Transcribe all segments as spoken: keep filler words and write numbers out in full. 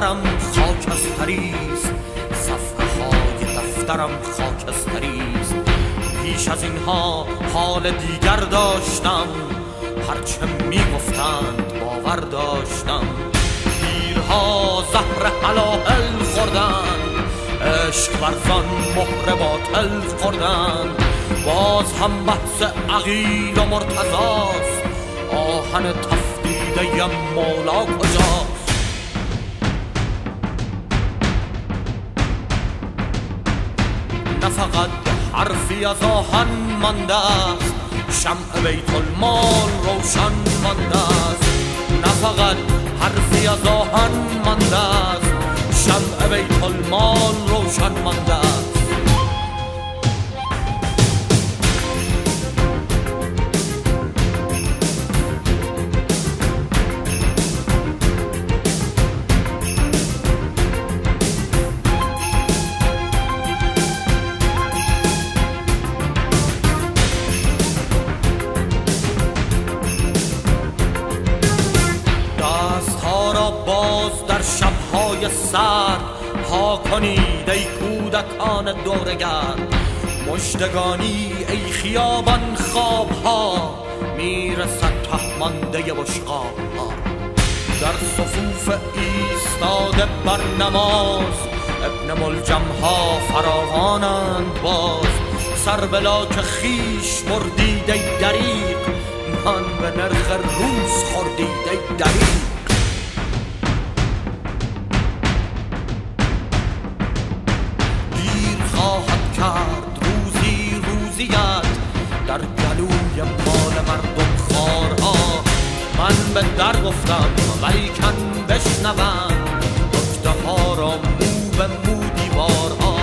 دفترم خاکستریست، صفحه های دفترم خاکستریست. پیش از اینها حال دیگر داشتم، هرچه میگفتند باور داشتم. پیرها زهر حلاحل خوردند، عشق ورزان مهر باطل خوردند. باز هم بحث عقیل و مرتضاست، آهن تفدیده مولا کجاست؟ نه فقط حرفی از آهن مانده است، شمع بیت المال روشن مانده است. نه فقط حرفی از آهن مانده است، شمع بیت المال روشن مانده است. باز در شب‌های سرد ها کنید ای کودکان دورگرد. مژدگانی ای خیابان خواب‌ها، میرسد ته مانده بشقاب‌ها. در صفوف ایستاده بر نماز، ابن ملجم‌ها فراوانند باز. سر به لاک خویش بردید ای دریغ، نان به نرخ روز خوردید ای دریغ. روزی روزیت در گلوی مال مردم خارها. من به در گفتم ولیکن بشنوند، نکته ها را مو به مو دیوارها.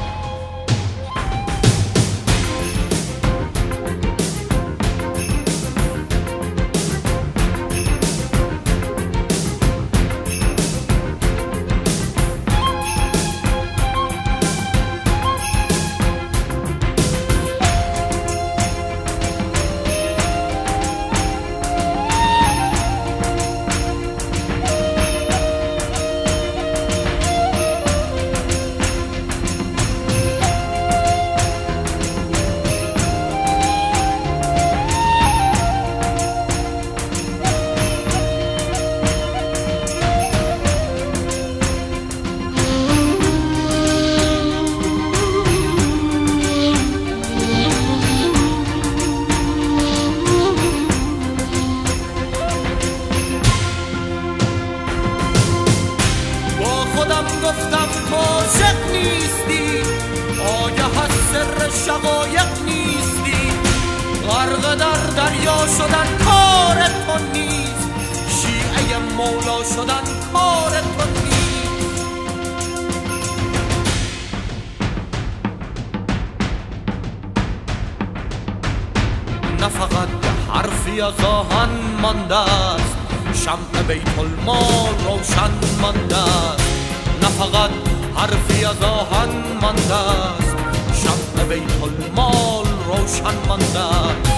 گفتم تو عاشق نیستی، آگه از سر شقایق نیستی. غرق در دریا شدن کار تو نیست، شیعه مولا شدن کار تو نیست. نه فقط حرفی از آهن مانده است، شمع بیت المال روشن مانده است. نه فقط حرفی از آهن مانده است، شمع بیت المال روشن مانده است.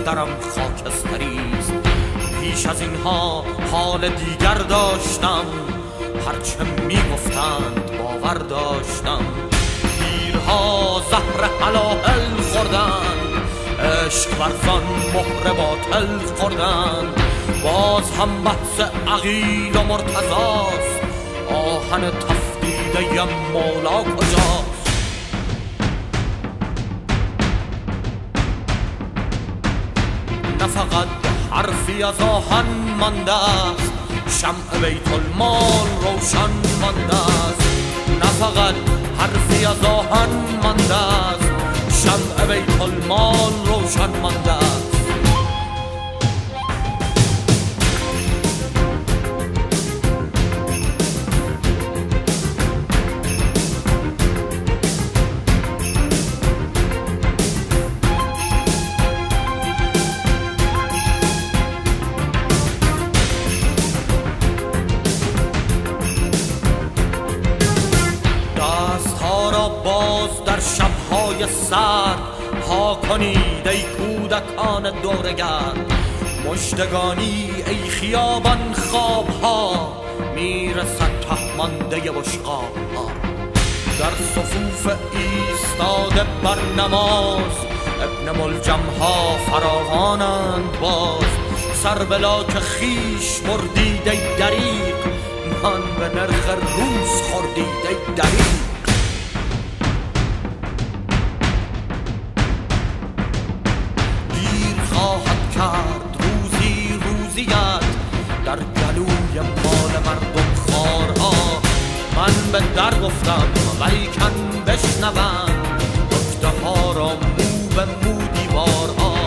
درم خاکستریست. پیش از اینها حال دیگر داشتم، هرچه میگفتند باور داشتم. پیرها زهر حلاحل خوردند، عشق ورزان مهر باطل خوردند. باز هم بحث عقیل و مرتضاست، آهن تفدیده مولا کجاست؟ نه فقط حرفی از آهن مانده است، شمع بیت المال روشن مانده است. نه فقط حرفی از آهن مانده است، شمع بیت المال روشن مانده است. باز در شبهای سرد ها کنید ای کودکان دورگرد. مژدگانی ای خیابان خوابها، میرسد تهمانده بشقابها. در صفوف ایستاده بر نماز، ابن ملجمها فراوانند باز. سر بلا که خیش بردید ای دریغ، من به نرخ روز خوردید ای دریغ. خواهد کرد روزی روزیت در گلوی مال مردم خارها. من به در گفتم ولیکن بشنوند، گفته ها را مو به مو دیوارها.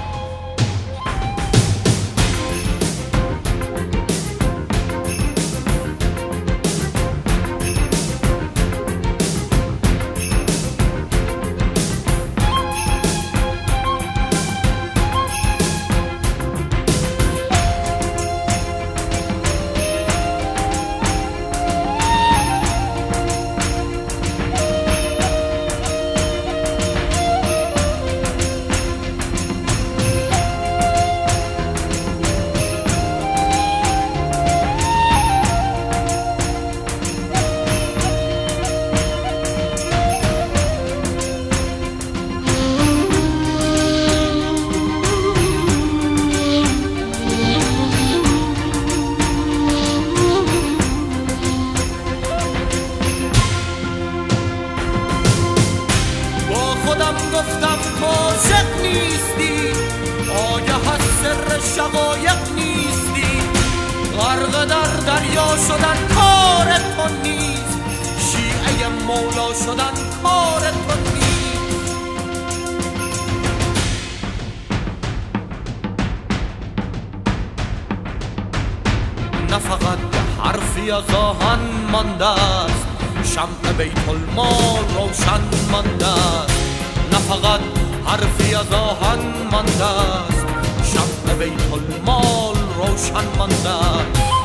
گفتم عاشق نیستی، آگه از سر شقایق نیستی. غرق در دریا شدن کار تو نیست، شیعه مولا شدن کار تو نیست. نه فقط حرفی از آهن مانده است، شمع بیت المال روشن مانده است. نه فقط حرفی از آهن مانده است، شمع بیت المال روشن مانده است.